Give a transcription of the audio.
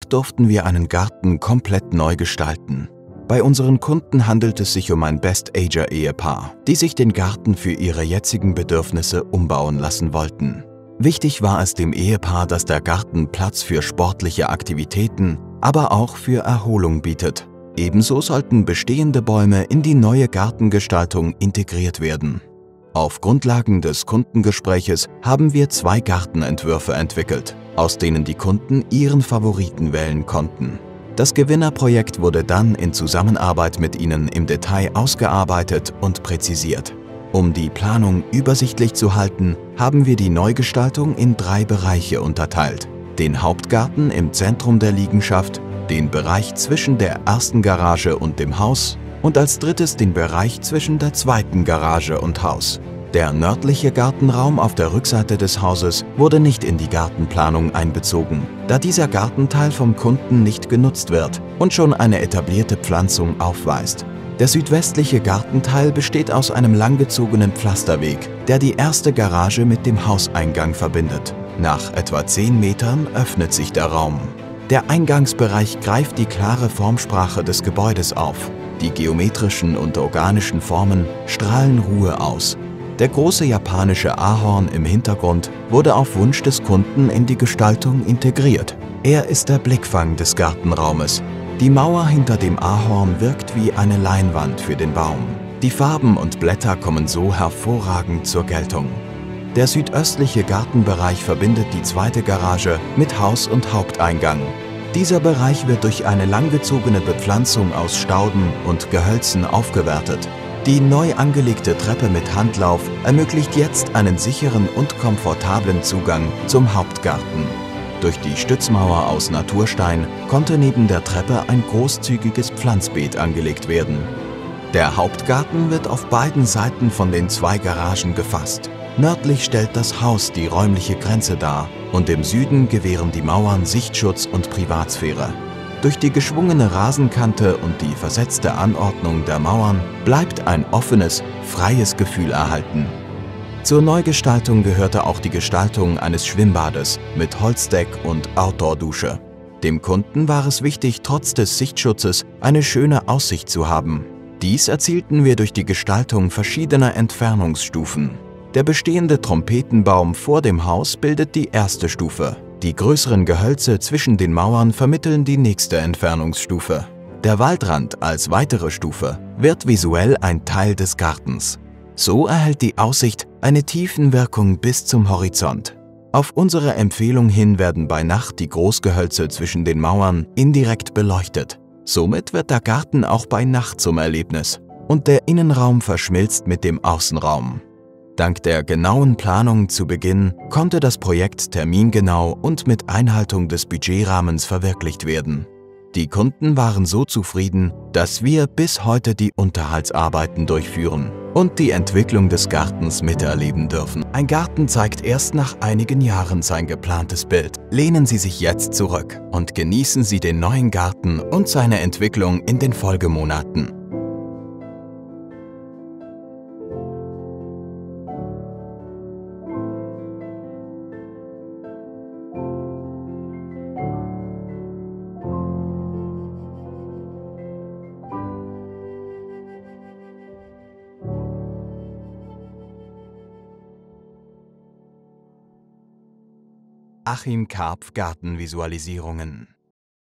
Projekt durften wir einen Garten komplett neu gestalten. Bei unseren Kunden handelt es sich um ein Best-Ager-Ehepaar, die sich den Garten für ihre jetzigen Bedürfnisse umbauen lassen wollten. Wichtig war es dem Ehepaar, dass der Garten Platz für sportliche Aktivitäten, aber auch für Erholung bietet. Ebenso sollten bestehende Bäume in die neue Gartengestaltung integriert werden. Auf Grundlagen des Kundengespräches haben wir 2 Gartenentwürfe entwickelt, aus denen die Kunden ihren Favoriten wählen konnten. Das Gewinnerprojekt wurde dann in Zusammenarbeit mit ihnen im Detail ausgearbeitet und präzisiert. Um die Planung übersichtlich zu halten, haben wir die Neugestaltung in 3 Bereiche unterteilt. Den Hauptgarten im Zentrum der Liegenschaft, den Bereich zwischen der ersten Garage und dem Haus und als drittes den Bereich zwischen der zweiten Garage und Haus. Der nördliche Gartenraum auf der Rückseite des Hauses wurde nicht in die Gartenplanung einbezogen, da dieser Gartenteil vom Kunden nicht genutzt wird und schon eine etablierte Pflanzung aufweist. Der südwestliche Gartenteil besteht aus einem langgezogenen Pflasterweg, der die erste Garage mit dem Hauseingang verbindet. Nach etwa 10 Metern öffnet sich der Raum. Der Eingangsbereich greift die klare Formsprache des Gebäudes auf. Die geometrischen und organischen Formen strahlen Ruhe aus. Der große japanische Ahorn im Hintergrund wurde auf Wunsch des Kunden in die Gestaltung integriert. Er ist der Blickfang des Gartenraumes. Die Mauer hinter dem Ahorn wirkt wie eine Leinwand für den Baum. Die Farben und Blätter kommen so hervorragend zur Geltung. Der südöstliche Gartenbereich verbindet die zweite Garage mit Haus- und Haupteingang. Dieser Bereich wird durch eine langgezogene Bepflanzung aus Stauden und Gehölzen aufgewertet. Die neu angelegte Treppe mit Handlauf ermöglicht jetzt einen sicheren und komfortablen Zugang zum Hauptgarten. Durch die Stützmauer aus Naturstein konnte neben der Treppe ein großzügiges Pflanzbeet angelegt werden. Der Hauptgarten wird auf beiden Seiten von den 2 Garagen gefasst. Nördlich stellt das Haus die räumliche Grenze dar und im Süden gewähren die Mauern Sichtschutz und Privatsphäre. Durch die geschwungene Rasenkante und die versetzte Anordnung der Mauern bleibt ein offenes, freies Gefühl erhalten. Zur Neugestaltung gehörte auch die Gestaltung eines Schwimmbades mit Holzdeck und Outdoor-Dusche. Dem Kunden war es wichtig, trotz des Sichtschutzes eine schöne Aussicht zu haben. Dies erzielten wir durch die Gestaltung verschiedener Entfernungsstufen. Der bestehende Trompetenbaum vor dem Haus bildet die erste Stufe. Die größeren Gehölze zwischen den Mauern vermitteln die nächste Entfernungsstufe. Der Waldrand als weitere Stufe wird visuell ein Teil des Gartens. So erhält die Aussicht eine Tiefenwirkung bis zum Horizont. Auf unsere Empfehlung hin werden bei Nacht die Großgehölze zwischen den Mauern indirekt beleuchtet. Somit wird der Garten auch bei Nacht zum Erlebnis und der Innenraum verschmilzt mit dem Außenraum. Dank der genauen Planung zu Beginn konnte das Projekt termingenau und mit Einhaltung des Budgetrahmens verwirklicht werden. Die Kunden waren so zufrieden, dass wir bis heute die Unterhaltsarbeiten durchführen und die Entwicklung des Gartens miterleben dürfen. Ein Garten zeigt erst nach einigen Jahren sein geplantes Bild. Lehnen Sie sich jetzt zurück und genießen Sie den neuen Garten und seine Entwicklung in den Folgemonaten. Achim Karpf Gartenvisualisierungen.